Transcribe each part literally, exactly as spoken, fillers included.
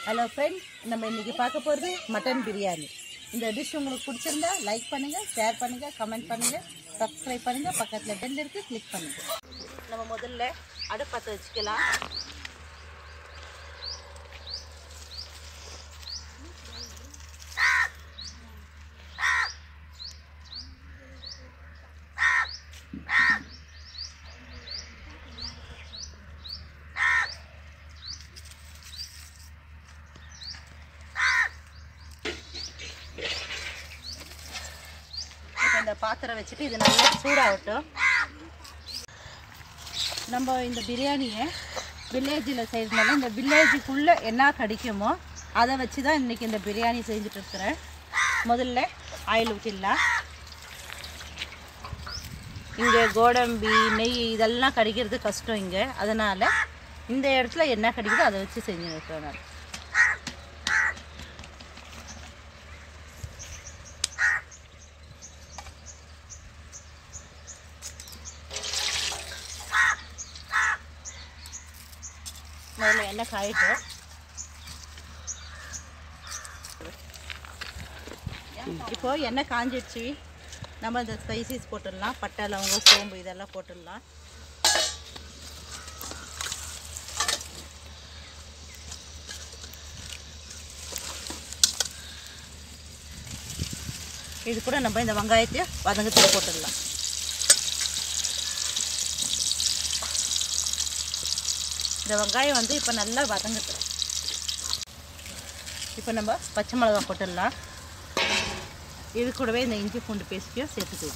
Hello friends, நம்ம இன்றைக்கி பார்க்க போகிறது மட்டன் பிரியாணி. இந்த டிஷ் உங்களுக்கு பிடிச்சிருந்தா லைக் பண்ணுங்கள், ஷேர் பண்ணுங்கள், கமெண்ட் பண்ணுங்கள், சப்ஸ்கிரைப் பண்ணுங்கள், பக்கத்தில் பெல் இருக்குது கிளிக் பண்ணுங்கள். நம்ம முதல்ல அடுப்பத்தை வச்சுக்கலாம். இந்த பாத்திரம் வச்சுட்டு இது நல்லா சூடாகட்டும். நம்ம இந்த பிரியாணியை வில்லேஜில் செய்கிறதுனால இந்த வில்லேஜுக்குள்ளே என்ன கிடைக்குமோ அதை வச்சு தான் இன்றைக்கி இந்த பிரியாணி செஞ்சுட்டு இருக்கிறேன். முதல்ல ஆயில் ஊற்றிடலாம். இங்கே கோடம்பி நெய் இதெல்லாம் கிடைக்கிறது கஷ்டம் இங்கே, அதனால் இந்த இடத்துல என்ன கிடைக்குதோ அதை வச்சு செஞ்சு வைக்கிறேன் நான். முதல்ல எண்ணெய் காயிட்டும். இப்போது எண்ணெய் காஞ்சிடுச்சு. நம்ம இந்த ஸ்பைசஸ் போட்டுடலாம். பட்டை, லவங்கம், சோம்பு இதெல்லாம் போட்டுடலாம். இது கூட நம்ம இந்த வெங்காயத்தையும் வதங்கத்தில் போட்டுடலாம். இந்த வெங்காயம் வந்து இப்போ நல்லா வதங்குது. இப்போ நம்ம பச்சை மிளகாய் போட்டுடலாம். இது கூடவே இந்த இஞ்சி பூண்டு பேஸ்ட்டையும் சேர்த்துக்குவோம்.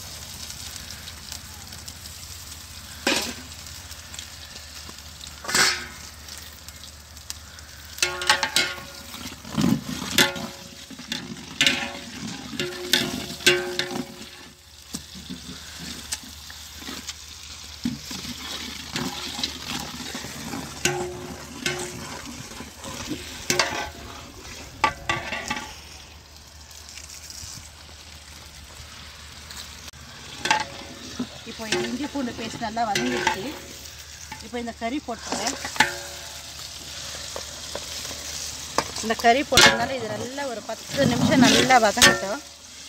இப்போ இஞ்சி பூண்டு பேஸ்ட் நல்லா வதங்கிடுச்சு. இப்போ இந்த கறி போட்டுறேன். இந்த கறி போட்டதுனால இது நல்லா ஒரு பத்து நிமிஷம் நல்லா வதங்கட்டும்.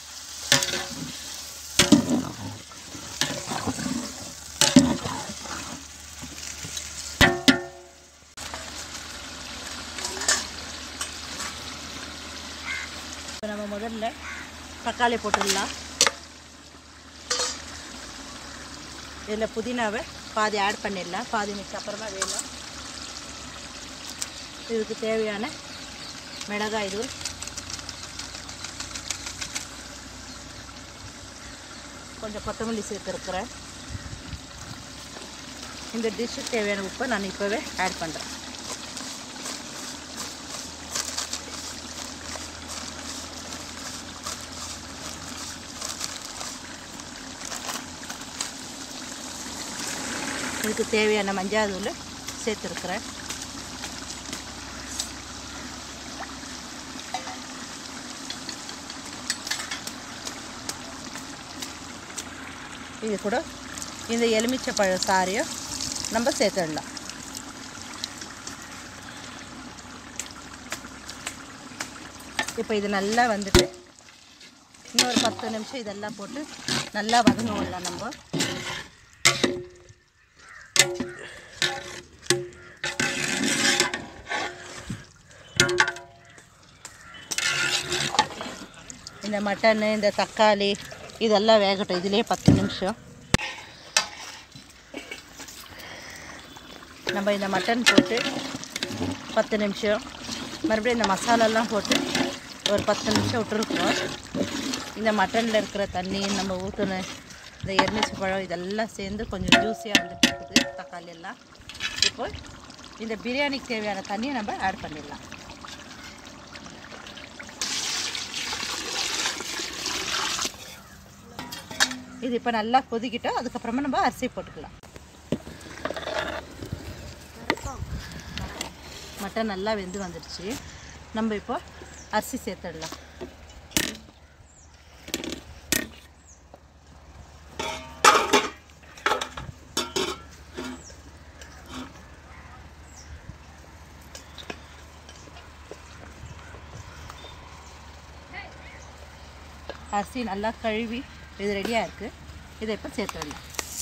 இப்போ நம்ம முதல்ல தக்காளி போட்டுடலாம். இதில் புதினாவை பாதி ஆட் பண்ணிடலாம், பாதி மிக்ஸ் அப்புறமா வேணும். இதுக்கு தேவையான மிளகாய் தூள், கொஞ்சம் கொத்தமல்லி சேர்த்துருக்குறேன். இந்த டிஷ்ஷுக்கு தேவையான உப்பை நான் இப்போவே ஆட் பண்ணுறேன். இதுக்கு தேவையான மஞ்சள் தூள் சேர்த்துருக்குறேன். இது கூட இந்த எலுமிச்சை பழ சாறையும் நம்ம சேர்த்துடலாம். இப்போ இது நல்லா வந்துட்டு இன்னொரு பத்து நிமிஷம் இதெல்லாம் போட்டு நல்லா வதங்குவோம்லாம் நம்ம. இந்த மட்டனு, இந்த தக்காளி இதெல்லாம் வேகட்டும். இதிலே பத்து நிமிஷம் நம்ம இந்த மட்டன் போட்டு பத்து நிமிஷம் மறுபடியும் இந்த மசாலாலாம் போட்டு ஒரு பத்து நிமிஷம் விட்டுருக்குறோம். இந்த மட்டனில் இருக்கிற தண்ணி நம்ம ஊற்றின இந்த எலுமிச்சை பழம் இதெல்லாம் சேர்ந்து கொஞ்சம் ஜூஸியாக வந்துட்டு இருக்குது தக்காளி எல்லாம். இப்போ இந்த பிரியாணிக்கு தேவையான தண்ணியை நம்ம ஆட் பண்ணிடலாம். இது இப்போ நல்லா கொதிக்கிட்டோம். அதுக்கப்புறமா நம்ம அரிசி போட்டுக்கலாம். மட்டன் நல்லா வெந்து வந்துடுச்சு. நம்ம இப்போ அரிசி சேர்த்துடலாம். அரிசி நல்லா கழுவி இது ரெடியாக இருக்குது. இதை இப்போ சேர்த்துடலாம்.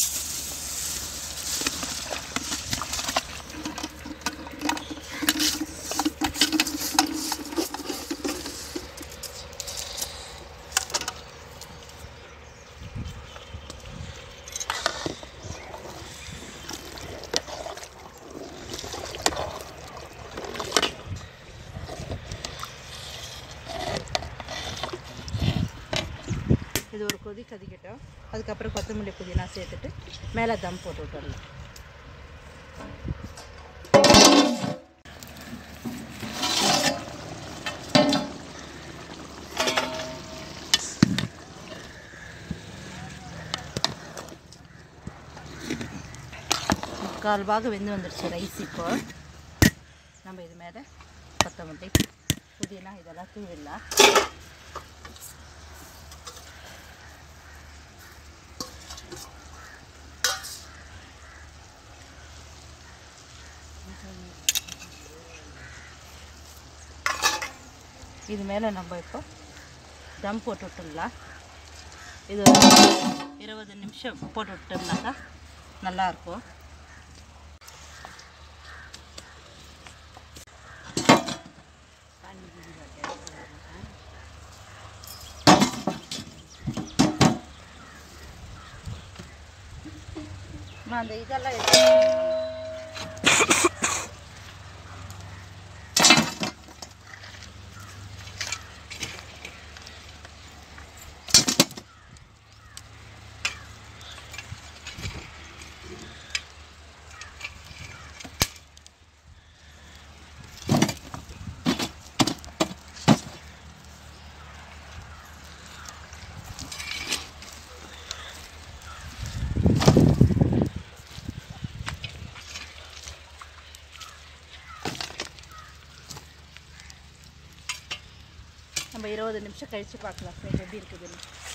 இது ஒரு கொதி கதிக்கட்டும். அதுக்கப்புறம் கொத்தமல்லி புதினா சேர்த்துட்டு மேலே தம் போட்டு விட்டுடலாம். முக்கால் பாகம் வெந்து வந்துடுச்சு ரைஸ். இப்போ நம்ம இது மேலே கொத்தமல்லி புதினா இதெல்லாம் தூவிடலாம். இது மேலே நம்ம இப்போ தம் போட்டு விட்டுடலாம். இது இருபது நிமிஷம் போட்டு விட்டோம்னாக்கா நல்லாயிருக்கும். அந்த இதெல்லாம் எடுத்து நம்ம இருபது நிமிஷம் கழித்து பார்க்கலாம் ஃப்ரெண்ட் எப்படி இருக்குதுன்னு.